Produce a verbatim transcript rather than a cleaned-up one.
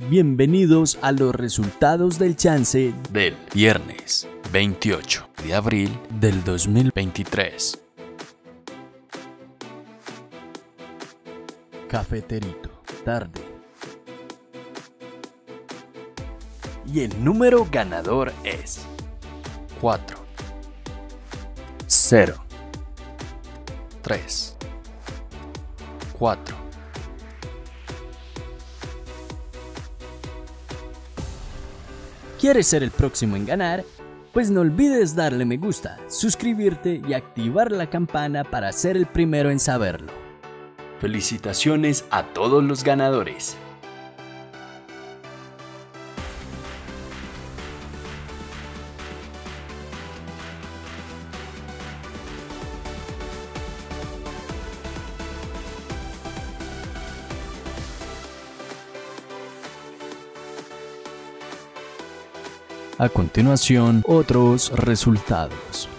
Bienvenidos a los resultados del chance del viernes veintiocho de abril del dos mil veintitrés. Cafeterito, tarde. Y el número ganador es cuatro, cero, tres, cuatro. ¿Quieres ser el próximo en ganar? Pues no olvides darle me gusta, suscribirte y activar la campana para ser el primero en saberlo. Felicitaciones a todos los ganadores. A continuación, otros resultados.